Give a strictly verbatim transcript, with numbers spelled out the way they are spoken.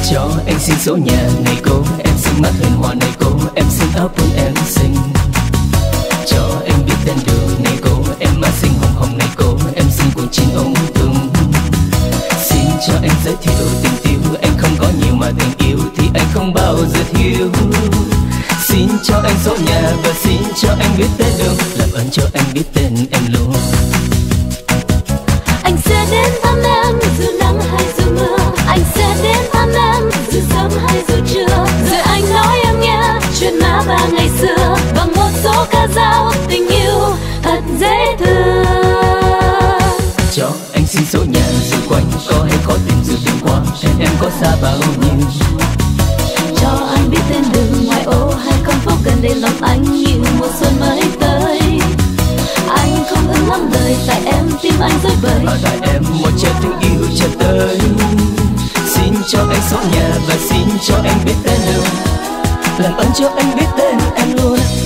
Cho anh xin số nhà này cô, em xin mắt hình hoa này cô, em xin áo quần em xinh. Cho em biết tên đường này cô, em má xinh hồng hồng này cô, em xin quần jean ống tung. Xin cho anh giới thiệu tình yêu, anh không có nhiều mà tình yêu thì anh không bao giờ thiếu. Xin cho anh số nhà và xin cho anh biết tên đường, làm ơn cho anh biết tên em luôn. Anh sẽ đến thăm em dù nắng hay dù mưa, anh sẽ đến thăm em dù sớm hay dù trưa. Rồi anh nói em nghe chuyện má ba ngày xưa bằng một số ca dao tình yêu thật dễ thương. Cho anh xin số nhà dù quanh có hay khó tìm dù tìm qua, em em có xa bao nhiêu. Cho anh biết tên đường ngoài ô hay con phố gần đây lòng anh như mùa xuân mới tới. Anh không ứng lắm lời tại em tim anh rối bời, ở tại em một trái tình yêu chờ tới. Xin cho anh số nhà và xin cho anh biết tên đường, làm ơn cho anh biết tên em luôn.